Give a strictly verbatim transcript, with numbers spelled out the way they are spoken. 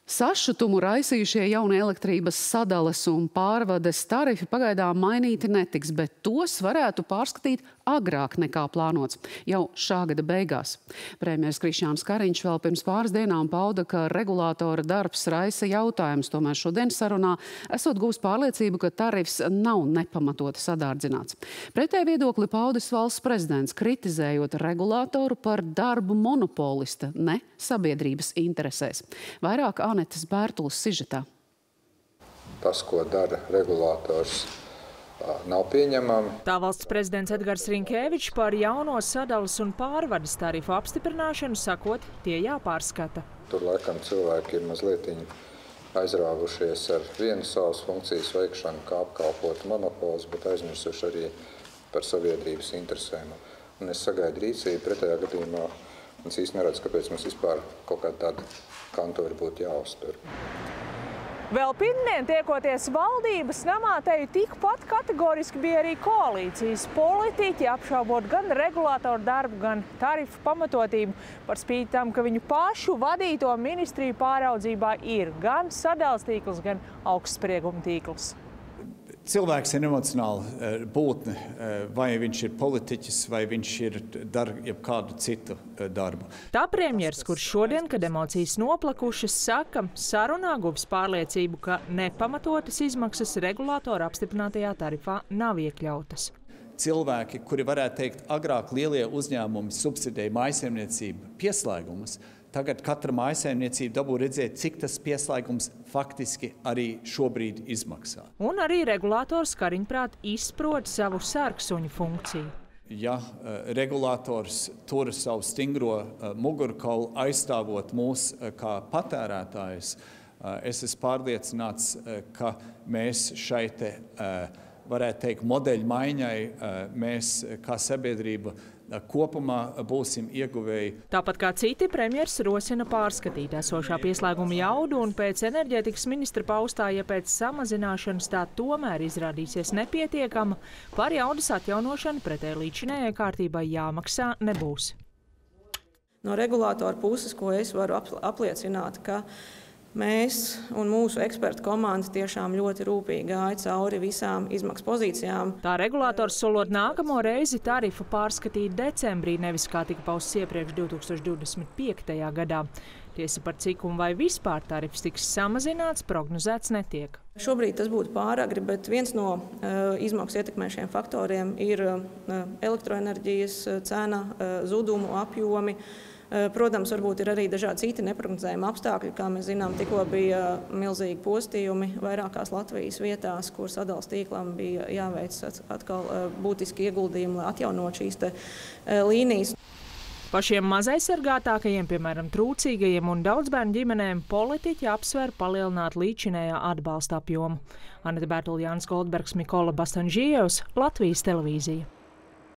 Sašutumu raisījušie jaunie elektrības sadales un pārvades tarifi pagaidām mainīti netiks, bet tos varētu pārskatīt agrāk nekā plānots, jau šā gada beigās. Premjers Krišjāns Kariņš vēl pirms pāris dienām pauda, ka regulātora darbs raisa jautājums, tomēr šodien sarunā esot gūs pārliecību, ka tarifs nav nepamatoti sadārdzināts. Pretēji viedokli paudis valsts prezidents, kritizējot regulātoru par darbu monopolista, ne sabiedrības interesēs. Vairāk Anetes Bērtules sižetā. Tas, ko dara regulātors, nav pieņemami. Tā valsts prezidents Edgars Rinkēvičs par jauno sadalas un pārvades tarifu apstiprināšanu sakot, tie jāpārskata. Tur laikam cilvēki ir mazliet aizrāvušies ar vienu savas funkcijas veikšanu, kā apkalpot monopols, bet aizmirsuši arī par sabiedrības interesēm. Un es sagaidu rīcību, pretējā gadījumā es īsti neredzu, kāpēc mums vispār kaut kāda tāda kantori būtu jāuztur. Vēl pirmdien tiekoties valdības namā, teju tikpat kategoriski bija arī koalīcijas politiķi, apšaubot gan regulātoru darbu, gan tarifu pamatotību, par spīti tam, ka viņu pašu vadīto ministriju pāraudzībā ir gan sadales tīkls, gan augstsprieguma tīkls. Cilvēks ir emocionāla būtne, vai viņš ir politiķis, vai viņš ir dara jebkādu citu darbu. Tā premjers, kurš šodien, kad emocijas noplakušas, saka, sarunā guvis pārliecību, ka nepamatotas izmaksas regulātora apstiprinātajā tarifā nav iekļautas. Cilvēki, kuri varētu teikt, agrāk lielie uzņēmumi subsidēja mājsaimniecību pieslēgumus, tagad katra mājsaimniecība dabū redzēt, cik tas pieslēgums faktiski arī šobrīd izmaksā. Un arī regulātors Kariņprāt izprot savu sarksuņu funkciju. Ja uh, regulātors tur savu stingro uh, mugurkaulu aizstāvot mūs uh, kā patērētājus, uh, es esmu pārliecināts, uh, ka mēs šai te, uh, varētu teikt, modeļu maiņai uh, mēs kā sabiedrība kopumā būsim ieguvēji. Tāpat kā citi, premjers rosina pārskatīt esošā pieslēguma jaudu un pēc enerģētikas ministra paustā, ja pēc samazināšanas tā tomēr izrādīsies nepietiekama, par jaudas atjaunošanu pretēji līdzinējai kārtībai jāmaksā nebūs. No regulātora puses, ko es varu apliecināt, ka mēs un mūsu ekspertu komanda tiešām ļoti rūpīgi gāja cauri visām izmaksu pozīcijām. Tā regulātors solot nākamo reizi tarifu pārskatīt decembrī, nevis kā tika pausts iepriekš divi tūkstoši divdesmit piektajā gadā. Tiesa par cik un vai vispār tarifs tiks samazināts, prognozēts netiek. Šobrīd tas būtu pāragri, bet viens no uh, izmaksu ietekmēšiem faktoriem ir uh, elektroenerģijas cena, uh, zudumu apjomi. Protams, varbūt ir arī dažādi citi neprognozējami apstākļi. Kā mēs zinām, tikko bija milzīgi postījumi vairākās Latvijas vietās, kur sadales tīklam bija jāveic atkal būtiski ieguldījumi, lai atjaunot šīs te līnijas. Pašiem mazaizsargātākajiem, piemēram, trūcīgajiem un daudzbērnu ģimenēm, politiķi apsver palielināt līdzinējā atbalsta apjomu. Anete Bērtules, Jānis Goldbergs, Mikola Bastanžijevs, Latvijas televīzija.